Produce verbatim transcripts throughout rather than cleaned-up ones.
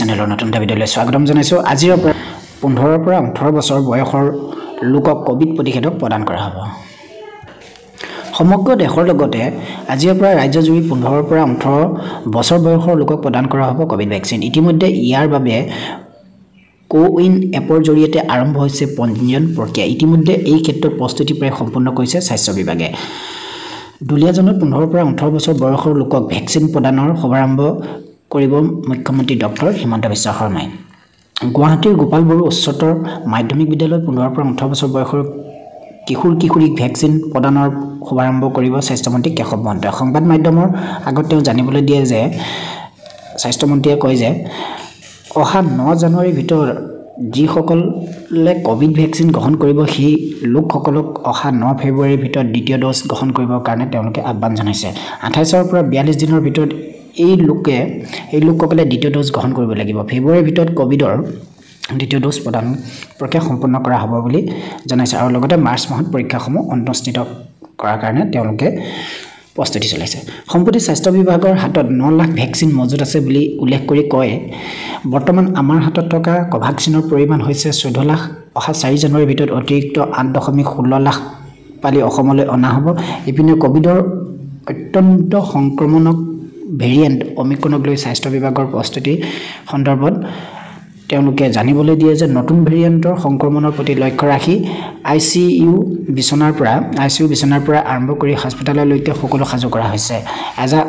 চেনেলৰ নতুন এটা ভিডিঅ'লৈ স্বাগতম জনাইছোঁ। আজিৰ পৰা পোন্ধৰৰ পৰা ওঠৰ বছৰ বয়সৰ লোকক কোভিড প্ৰতিষেধক প্ৰদান কৰা হ'ব। সমগ্ৰ দেশৰ লগতে আজিৰ পৰা ৰাজ্যজুৰি পোন্ধৰৰ পৰা ওঠৰ বছৰ বয়সৰ লোকক প্ৰদান কৰা হ'ব কোভিড ভেকচিন। ইতিমধ্যে ইয়াৰ বাবে কোৱিন এপৰ জৰিয়তে আৰম্ভ হৈছে পঞ্জীয়ন প্ৰক্ৰিয়া। ইতিমধ্যে এই ক্ষেত্ৰত প্ৰস্তুতি প্ৰায় সম্পূৰ্ণ কৰিছে স্বাস্থ্য বিভাগে। দুলীয়াজানত পোন্ধৰৰ পৰা ওঠৰ বছৰ বয়সৰ লোকক ভেকচিন প্ৰদানৰ শুভাৰম্ভ কৰিব মুখ্যমন্ত্ৰী ডক্টৰ হিমন্ত বিশ্ব শৰ্মাই। গুৱাহাটীৰ গোপাল বড়ো উচ্চতৰ মাধ্যমিক বিদ্যালয়ত পোন্ধৰৰ পৰা ওঠৰ বছৰ বয়সৰ কিশোৰ কিশোৰীক ভেকচিন প্ৰদানৰ শুভাৰম্ভ কৰিব স্বাস্থ্যমন্ত্ৰী কেশৱ মহন্তই। সংবাদ মাধ্যমৰ আগত তেওঁ জানিবলৈ দিয়ে যে স্বাস্থ্যমন্ত্ৰীয়ে কয় যে অহা ন জানুৱাৰীৰ ভিতৰত যিসকলে কোভিড ভেকচিন গ্ৰহণ কৰিব সেই লোকসকলক অহা ন ফেব্ৰুৱাৰীৰ ভিতৰত দ্বিতীয় ড'জ গ্ৰহণ কৰিবৰ কাৰণে তেওঁলোকে আহ্বান জনাইছে। আঠাইছৰ পৰা বিয়াল্লিছ দিনৰ ভিতৰত এই লোকে এই লোকসকলে দ্বিতীয় ড'জ গ্ৰহণ কৰিব লাগিব। ফেব্ৰুৱাৰীৰ ভিতৰত কোভিডৰ দ্বিতীয় ড'জ প্ৰদান প্ৰক্ৰিয়া সম্পূৰ্ণ কৰা হ'ব বুলি জনাইছে আৰু লগতে মাৰ্চ মাহত পৰীক্ষাসমূহ অনুষ্ঠিত কৰাৰ কাৰণে তেওঁলোকে প্ৰস্তুতি চলাইছে। সম্প্ৰতি স্বাস্থ্য বিভাগৰ হাতত ন লাখ ভেকচিন মজুত আছে বুলি উল্লেখ কৰি কয়, বৰ্তমান আমাৰ হাতত থকা কোভাক্সিনৰ পৰিমাণ হৈছে চৈধ্য লাখ। অহা চাৰি জানুৱাৰীৰ ভিতৰত অতিৰিক্ত আঠ দশমিক ষোল্ল লাখ পালি অসমলৈ অনা হ'ব। ইপিনে কোভিডৰ অত্যন্ত সংক্ৰমণক ভেৰিয়েণ্ট অমিক্ৰণক লৈ স্বাস্থ্য বিভাগৰ প্ৰস্তুতি সন্দৰ্ভত তেওঁলোকে জানিবলৈ দিয়ে যে নতুন ভেৰিয়েণ্টৰ সংক্ৰমণৰ প্ৰতি লক্ষ্য ৰাখি আই চি ইউ বিচনাৰ পৰা আই চি ইউ বিচনাৰ পৰা আৰম্ভ কৰি হাস্পতাললৈকে সকলো সাজু কৰা হৈছে। এজাৰ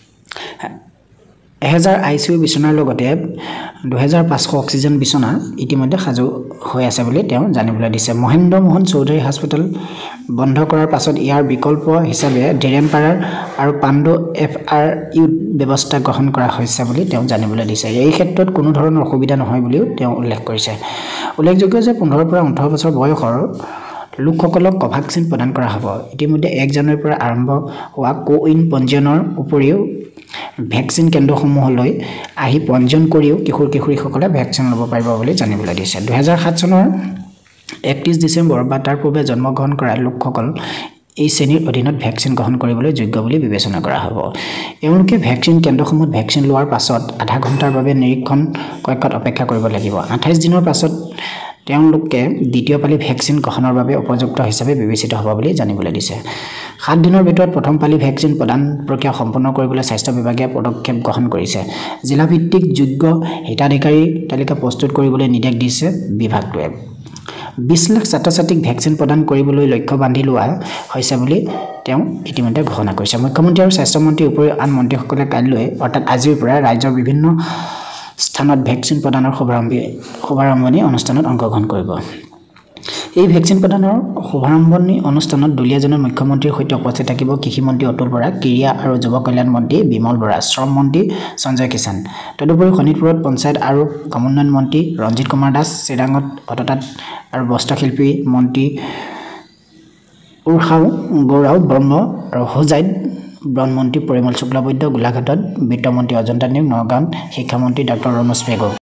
এহেজাৰ আই চি ইউ বিচনাৰ লগতে দুহেজাৰ পাঁচশ অক্সিজেন বিচনা ইতিমধ্যে সাজু হৈ আছে বুলি তেওঁ জানিবলৈ দিছে। মহেন্দ্ৰ মোহন চৌধুৰী হাস্পতাল বন্ধ কৰাৰ পাছত ইয়াৰ বিকল্প হিচাপে ধীৰেনপাৰাৰ আৰু পাণ্ডু এফ আৰ ইউত ব্যৱস্থা গ্ৰহণ কৰা হৈছে বুলি তেওঁ জানিবলৈ দিছে। এই ক্ষেত্ৰত কোনো ধৰণৰ অসুবিধা নহয় বুলিও তেওঁ উল্লেখ কৰিছে। উল্লেখযোগ্য যে পোন্ধৰৰ পৰা ওঠৰ বছৰ বয়সৰ লোকসকলক কোভাক্সিন প্ৰদান কৰা হ'ব। ইতিমধ্যে এক জানুৱাৰীৰ পৰা আৰম্ভ হোৱা কোৱিন পঞ্জীয়নৰ উপৰিও ভেকচিন কেন্দ্ৰসমূহলৈ আহি পঞ্জীয়ন কৰিও কিশোৰ কিশোৰীসকলে ভেকচিন ল'ব পাৰিব বুলি জানিবলৈ দিছে। দুহেজাৰ সাত চনৰ একত্ৰিছ ডিচেম্বৰ বা তাৰ পূৰ্বে জন্মগ্ৰহণ কৰা লোকসকল এই শ্ৰেণীৰ অধীনত ভেকচিন গ্ৰহণ কৰিবলৈ যোগ্য বুলি বিবেচনা কৰা হ'ব। এওঁলোকে ভেকচিন কেন্দ্ৰসমূহত ভেকচিন লোৱাৰ পাছত আধা ঘণ্টাৰ বাবে নিৰীক্ষণ কক্ষত অপেক্ষা কৰিব লাগিব। আঠাইছ দিনৰ পাছত তেওঁলোকে দ্বিতীয় পালি ভেকচিন গ্ৰহণৰ বাবে উপযুক্ত হিচাপে বিবেচিত হ'ব বুলি জানিবলৈ দিছে। সাত দিনৰ ভিতৰত প্ৰথম পালি ভেকচিন প্ৰদান প্ৰক্ৰিয়া সম্পূৰ্ণ কৰিবলৈ স্বাস্থ্য বিভাগে পদক্ষেপ গ্ৰহণ কৰিছে। জিলাভিত্তিক যোগ্য হিতাধিকাৰীৰ তালিকা প্ৰস্তুত কৰিবলৈ নিৰ্দেশ দিছে বিভাগটোৱে। বিছ লাখ ছাত্ৰ ছাত্ৰীক ভেকচিন প্ৰদান কৰিবলৈ লক্ষ্য বান্ধি লোৱা হৈছে বুলি তেওঁ ইতিমধ্যে ঘোষণা কৰিছে। মুখ্যমন্ত্ৰী আৰু স্বাস্থ্যমন্ত্ৰীৰ উপৰিও আন মন্ত্ৰীসকলে কাইলৈ অৰ্থাৎ আজিৰ পৰা ৰাজ্যৰ বিভিন্ন স্থানত ভেকচিন প্ৰদানৰ শুভাৰম্ভী শুভাৰম্ভণি অনুষ্ঠানত অংশগ্ৰহণ কৰিব। এই ভেকচিন প্ৰদানৰ শুভাৰম্ভণি অনুষ্ঠানত দুলীয়াজানৰ মুখ্যমন্ত্ৰীৰ সৈতে উপস্থিত থাকিব কৃষিমন্ত্ৰী অতুল বৰা, ক্ৰীড়া আৰু যুৱ কল্যাণ মন্ত্ৰী বিমল বৰা, শ্ৰম মন্ত্ৰী সঞ্জয় কিষাণ। তদুপৰি শোণিতপুৰত পঞ্চায়ত আৰু গ্ৰামোন্নয়ন মন্ত্ৰী ৰঞ্জিত কুমাৰ দাস, চিৰাঙত হস্ততাঁত আৰু বস্ত্ৰশিল্পী মন্ত্ৰী উৰ্খাও গৌৰাও ব্ৰহ্ম আৰু হোজাইত বনমন্ত্ৰী পৰিমল শুক্লবৈদ্য, গোলাঘাটত বিত্তমন্ত্ৰী অজন্তা নেওগ, নগাঁৱত শিক্ষামন্ত্ৰী ডাক্তৰ ৰমেশ পেগু।